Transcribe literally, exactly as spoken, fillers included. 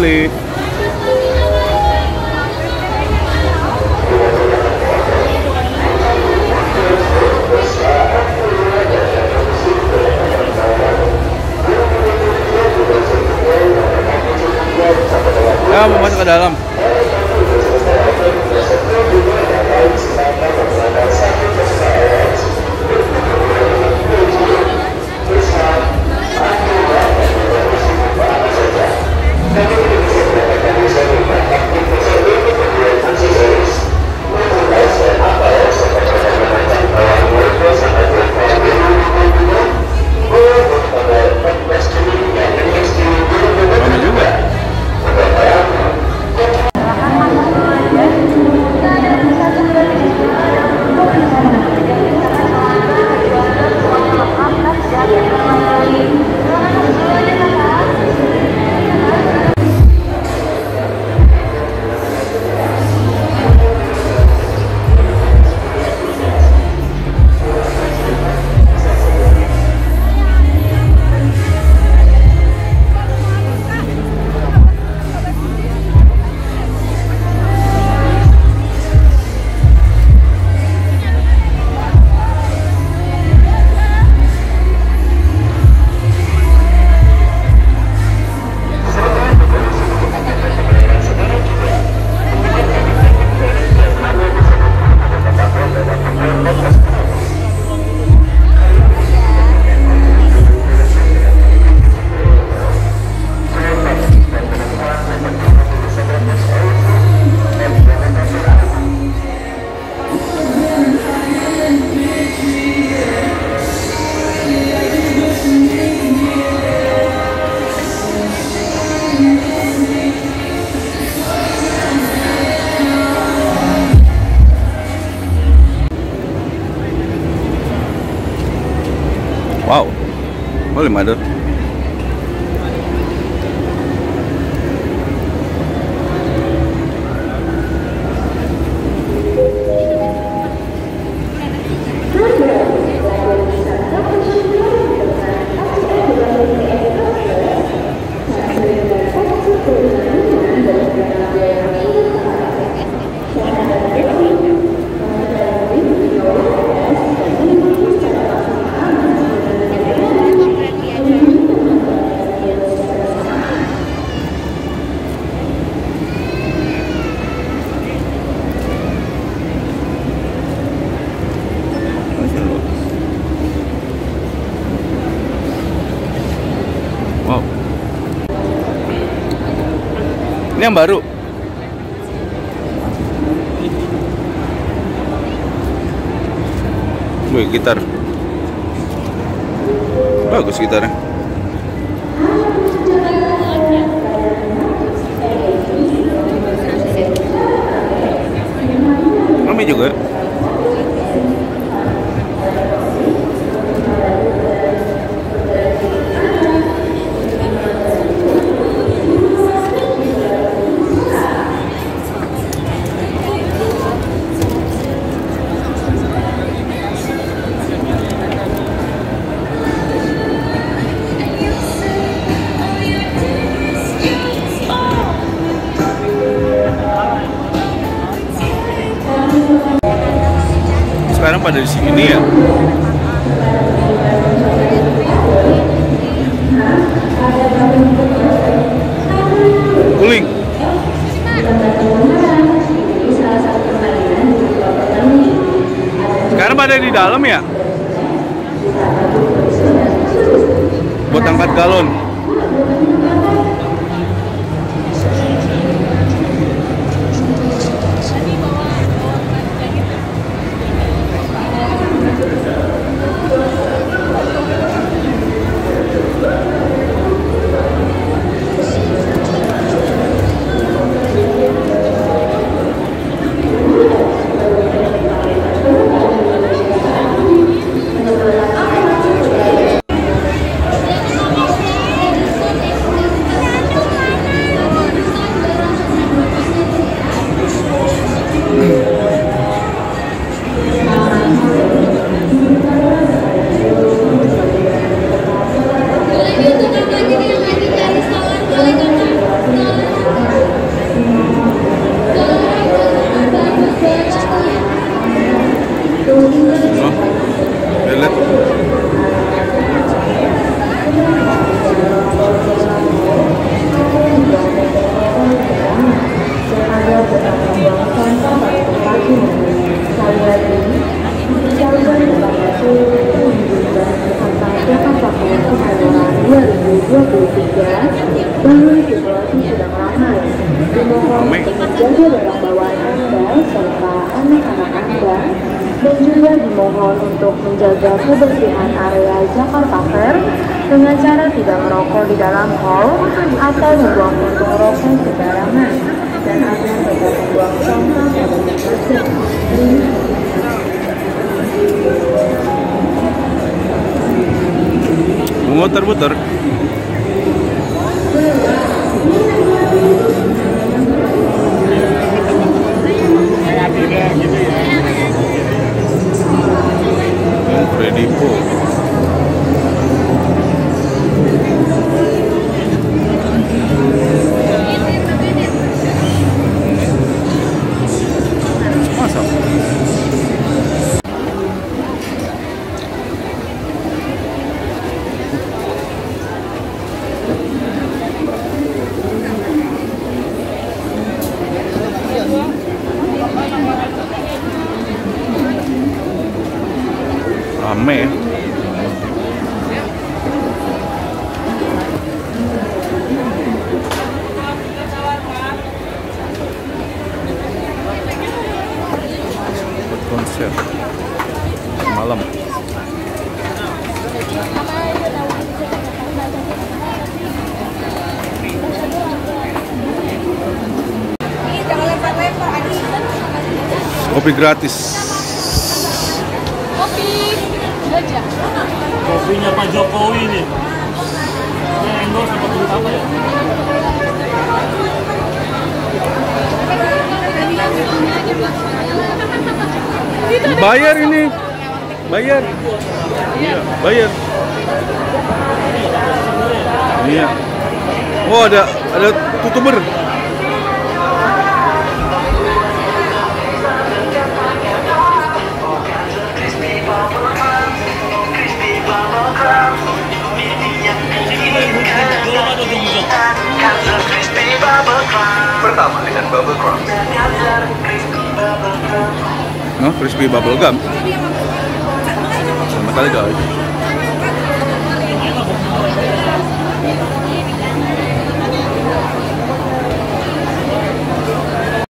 kembali. Ya, mau masuk ke dalam. Ramai juga. Wow, holy mother. Wow. Ini yang baru. Wih, gitar. Bagus gitarnya. Ramai juga. Sekarang pada di sini ya. Guling. Sekarang pada di dalam ya. Buat angkat galon. Dahulu situasi sedang ramai. Dimohon untuk menjaga barang bawaan Anda serta anak-anak Anda, dan juga dimohon untuk menjaga kebersihan area Jakarta Fair dengan cara tidak merokok di dalam hall atau membuang puntung rokok sembarangan, dan agar tetap membuang sampah pada tempatnya. Muter-muter. Kredipo. Masa? Rame ya. Buat konser malam. Kopi gratis. Kopinya Pak Jokowi nih. Ini endorse apa duit apa ya? Bayar ini. Bayar. Iya, bayar. Iya. Oh, ada ada tutuber. Pertama dengan bubble crumb. Nah, crispy bubble gum. Sama kali guys.